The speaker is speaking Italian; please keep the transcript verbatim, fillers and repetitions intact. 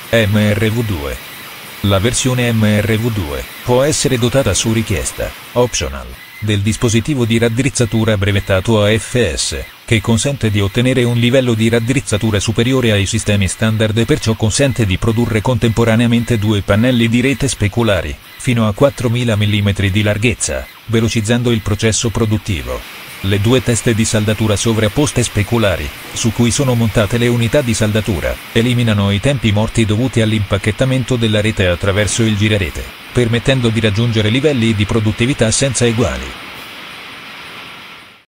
M R V due. La versione M R V due può essere dotata su richiesta, optional, del dispositivo di raddrizzatura brevettato A F S, che consente di ottenere un livello di raddrizzatura superiore ai sistemi standard e perciò consente di produrre contemporaneamente due pannelli di rete speculari, fino a quattromila millimetri di larghezza, velocizzando il processo produttivo. Le due teste di saldatura sovrapposte speculari, su cui sono montate le unità di saldatura, eliminano i tempi morti dovuti all'impacchettamento della rete attraverso il girarete, permettendo di raggiungere livelli di produttività senza eguali.